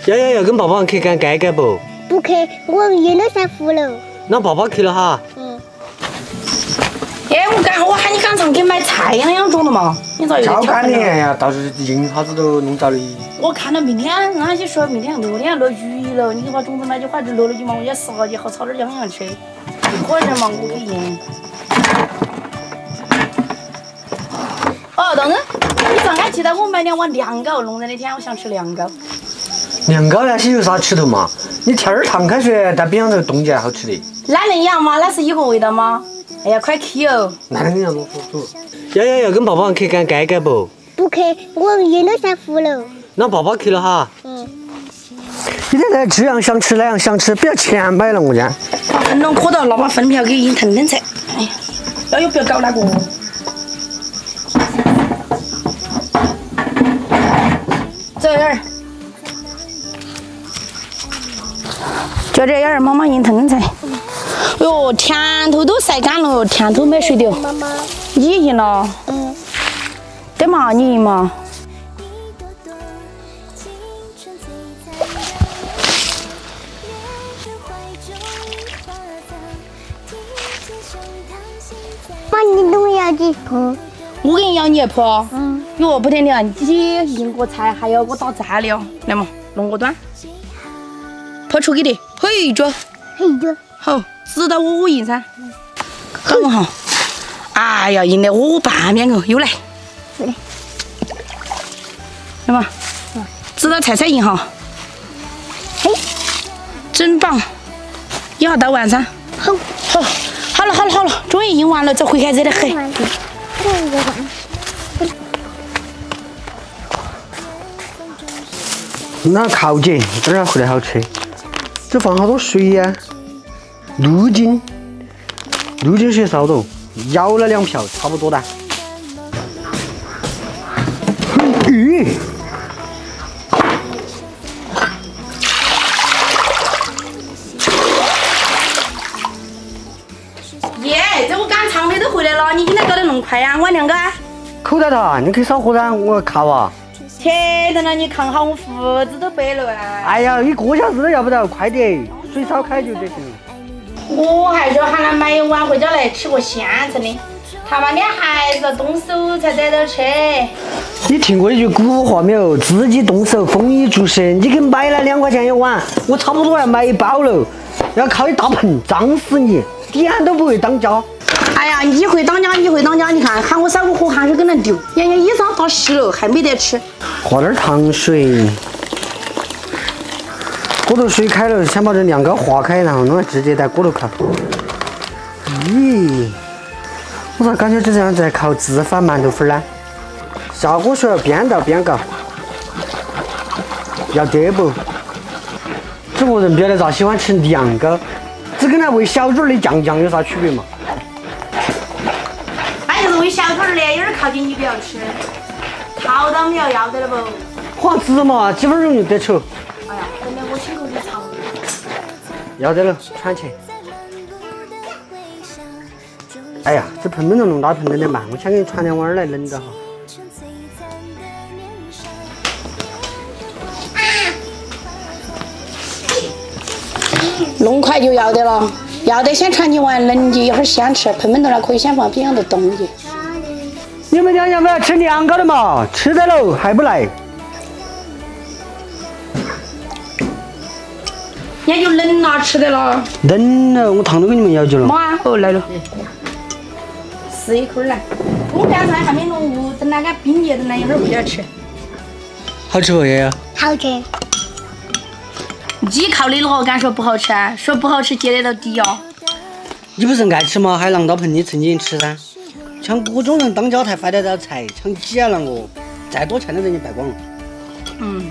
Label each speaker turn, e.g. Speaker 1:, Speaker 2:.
Speaker 1: 要跟爸爸去赶街街不？
Speaker 2: 不去，我晕到山湖了。
Speaker 1: 那爸爸去了哈。
Speaker 3: 哎，我喊你赶场给买菜那样种的嘛，你咋又
Speaker 1: 交干年呀，到时候印啥子都弄着的。
Speaker 3: 我看到明天俺些说明天6点落雨了，你把种子买句话就落了几毛，我也10几好炒点样吃。不可能嘛，我可以印。哦，当然，你上俺记得我买2碗凉糕，弄热那天我想吃凉糕。
Speaker 1: 凉糕那些有啥吃头嘛？你添点烫开水在边上头冻起来好吃的。
Speaker 3: 那能样吗？那是一个味道吗？哎呀，快去哦！
Speaker 1: 那能样弄煮。要跟爸爸去赶街街不？
Speaker 2: 不去，我晕到山湖了。
Speaker 1: 那爸爸去了哈。你现在这样想吃那样想吃，不要钱买了我家。
Speaker 3: 分拢磕到，那把分票给印腾腾噻。哎呀，要有不要搞那个。这样。就这样，妈妈印腾腾噻。哟，甜头都晒干了，甜头没水的。
Speaker 2: 妈妈，
Speaker 3: 你赢了。对嘛，你赢嘛。
Speaker 2: 妈，你跟我要几盆？
Speaker 3: 我给你要你一盆。哟，不得了，你赢过菜还要我打赞了。来嘛，弄个端。抛出给你，嘿着。
Speaker 2: 嘿着。
Speaker 3: 好，知道我赢噻。好不好？哎呀，赢得我半边个，又来。来嘛，知道菜赢哈。嘿，真棒！一下到晚噻。好了，终于赢完了，这回开热得很。
Speaker 1: 那烤姐这儿回来好吃，这放好多水呀、鹿筋水烧肉，舀了2瓢，差不多的。鱼。
Speaker 3: 耶，这我赶场的都回来了，你今天搞得那么快呀？碗2个。
Speaker 1: 口袋头，你可以少喝噻，我靠啊！
Speaker 3: 切等了你看好我胡子都白了啊！
Speaker 1: 哎呀，1个小时都要不到，快点，水烧开就得行。
Speaker 3: 我还说喊他买一碗回家来吃个现成的，他妈的孩子动手才得到吃。
Speaker 1: 你听过一句古话没有？自己动手，丰衣足食。你给买了2块钱一碗，我差不多要买1包了，要靠一大盆，脏死你，点都不会当家。
Speaker 3: 哎呀，你会当家，你看喊我烧个火汗水跟人丢，人家衣裳打湿了还没得吃。
Speaker 1: 喝点糖水，锅头水开了，先把这凉糕化开，然后弄来直接在锅头烤。咦，我咋感觉就这样在烤自发馒头粉呢？下锅水边倒边搞，要得不？中国人不晓得咋喜欢吃凉糕，这跟那喂小猪儿的酱有啥区别嘛？
Speaker 3: 那就是喂小猪儿的，有点靠近你不要吃，靠到没有要得了不？
Speaker 1: 黄芝麻几分钟就得吃。
Speaker 3: 哎呀，真的我亲口去尝。
Speaker 1: 要得了，穿去。哎呀，这盆盆弄大盆有点慢，我先给你传2碗来冷着哈。
Speaker 3: 弄快就要得了，要得先传你碗冷的，一会儿先吃，盆盆头那可以先放边上头冻的。
Speaker 1: 你们两不要吃凉糕的嘛？吃得了还不来？
Speaker 3: 人家就冷了，吃得了。
Speaker 1: 冷了，我汤都给你们舀去了。
Speaker 3: 妈，哦来了，试一口来。我刚才还没弄糊，等那个冰结，等那一会儿回家吃。
Speaker 1: 好吃不爷爷？
Speaker 2: 好吃。
Speaker 3: 你靠你了，敢说不好吃啊？说不好吃接得到底哦。
Speaker 1: 你不是爱吃吗？还拿到盆里盛进吃噻。像我这种人当家才发得到财，抢几啊啷个？再多钱都给你败光了。